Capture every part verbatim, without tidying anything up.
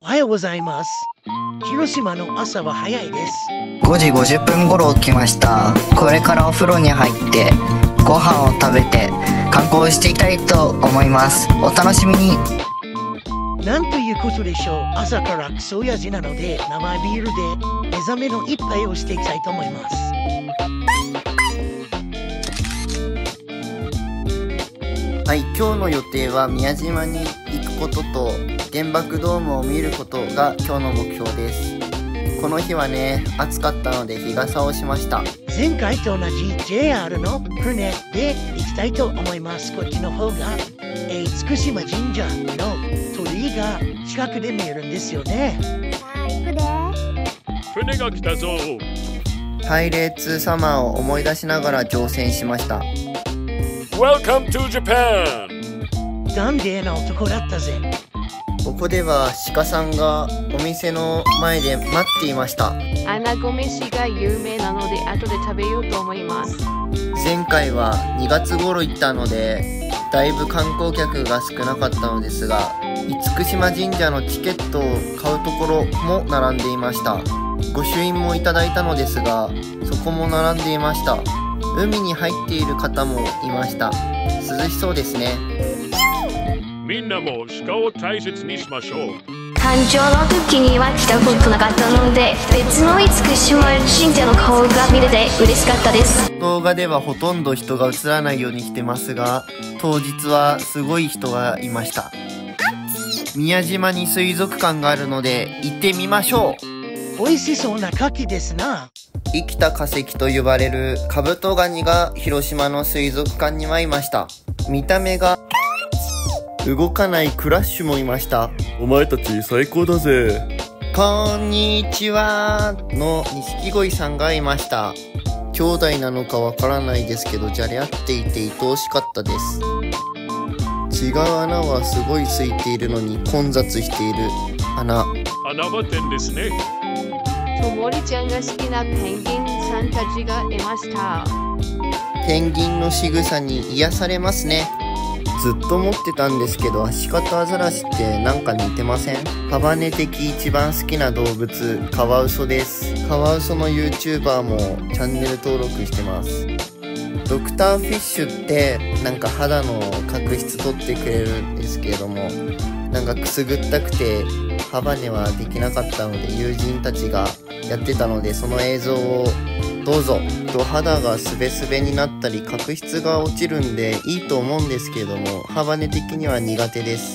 おはようございます。広島の朝は早いです。 ごじごじゅっぷん頃起きました。これからお風呂に入ってご飯を食べて観光していきたいと思います。お楽しみに。 なんということでしょう。朝からクソやじなので生ビールで目覚めの一杯をしていきたいと思います。 はい、今日の予定は宮島に行くことと原爆ドームを見ることが今日の目標です。この日はね、暑かったので日傘をしました。 前回と同じ ジェイアール の船で行きたいと思います。こっちの方が、えー、厳島神社の鳥居が近くで見えるんですよね。 さあ行くで。 船が来たぞ。 パイレーツサマーを思い出しながら乗船しました。 Welcome to Japan! ダンデーな男だったぜ。 ここでは鹿さんがお店の前で待っていました。 アナゴ飯が有名なので後で食べようと思います。 前回はにがつ頃行ったのでだいぶ観光客が少なかったのですが、厳島神社のチケットを買うところも並んでいました。御朱印もいただいたのですが、そこも並んでいました。海に入っている方もいました。涼しそうですね。 みんなも鹿を大切にしましょう。 誕生の時には来たことなかったので、別の厳島神社の顔が見れて嬉しかったです。 動画ではほとんど人が映らないようにしてますが、当日はすごい人がいました。宮島に水族館があるので行ってみましょう。 美味しそうな牡蠣ですな。 生きた化石と呼ばれるカブトガニが広島の水族館にはいました。見た目が動かないクラッシュもいました。 お前たち最高だぜ。 こんにちはの錦鯉さんがいました。兄弟なのかわからないですけど、じゃれ合っていて愛おしかったです。違う穴はすごい空いているのに混雑している穴。 穴場店ですね。 ともりちゃんが好きなペンギンさんたちがいました。 ペンギンの仕草に癒されますね。ずっと思ってたんですけど、アシカとアザラシってなんか似てません？ハバネ的一番好きな動物、カワウソです。カワウソの YouTuber もチャンネル登録してます。ドクターフィッシュってなんか肌の角質取ってくれるんですけれども、なんかくすぐったくてハバネはできなかったので友人たちがやってたので、その映像をどうぞ。肌がスベスベになったり角質が落ちるんでいいと思うんですけれども、ハバネ的には苦手です。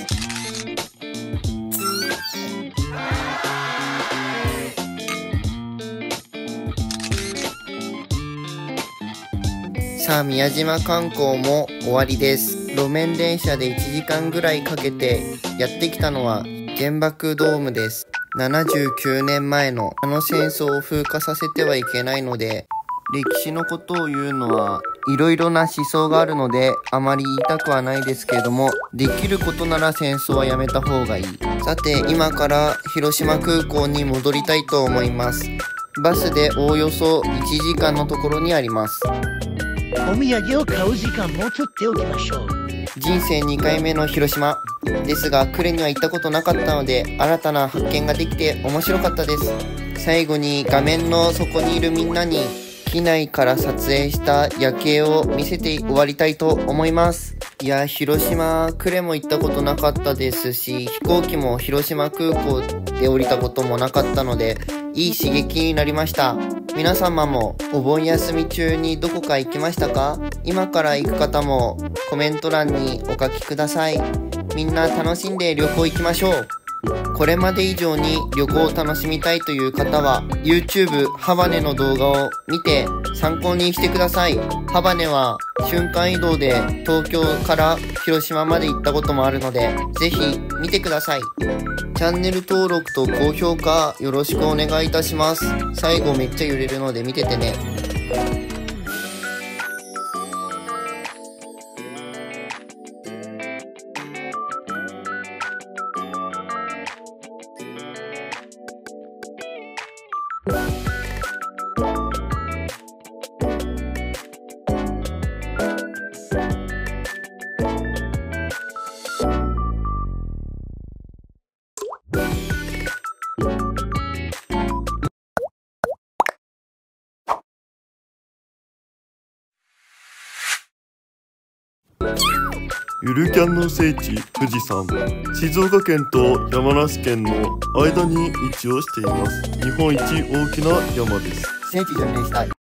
さあ、宮島観光も終わりです。路面電車でいちじかんぐらいかけてやってきたのは原爆ドームです。ななじゅうきゅうねんまえのあの戦争を風化させてはいけないので、歴史のことを言うのはいろいろな思想があるのであまり言いたくはないですけれども、できることなら戦争はやめた方がいい。さて、今から広島空港に戻りたいと思います。バスでおおよそいちじかんのところにあります。 お土産を買う時間も取っておきましょう。 人生にかいめの広島ですが、呉には行ったことなかったので新たな発見ができて面白かったです。最後に画面の底にいるみんなに機内から撮影した夜景を見せて終わりたいと思います。いや、広島、呉も行ったことなかったですし、飛行機も広島空港で降りたこともなかったので、いい刺激になりました。皆様もお盆休み中にどこか行きましたか？今から行く方もコメント欄にお書きください。みんな楽しんで旅行行きましょう。これまで以上に旅行を楽しみたいという方は YouTube ハバネの動画を見て参考にしてください。ハバネは瞬間移動で東京から広島まで行ったこともあるので、ぜひ見てください。チャンネル登録と高評価よろしくお願いいたします。最後めっちゃ揺れるので見ててね。 ゆるキャンの聖地富士山、静岡県と山梨県の間に位置をしています。日本一大きな山です。 聖地巡礼したい。